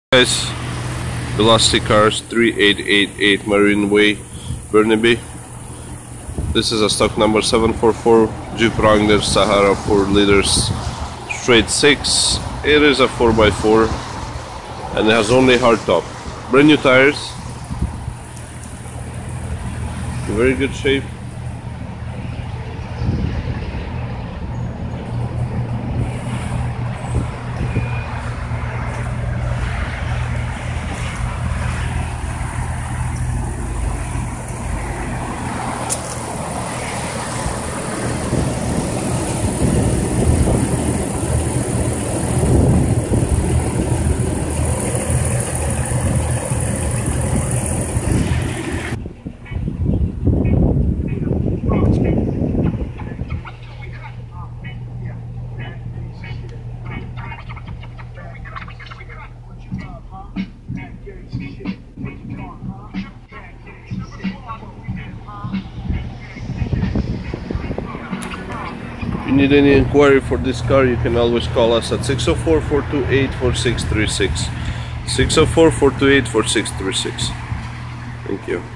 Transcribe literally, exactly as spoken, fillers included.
Guys, Velocity Cars, three eight eight eight Marine Way, Burnaby. This is a stock number seven four four Jeep Wrangler Sahara four liters straight six. It is a four by four and it has only hardtop. Brand new tires, very good shape. If you need any inquiry for this car, you can always call us at six oh four, four two eight, four six three six. six oh four, four two eight, four six three six. Thank you.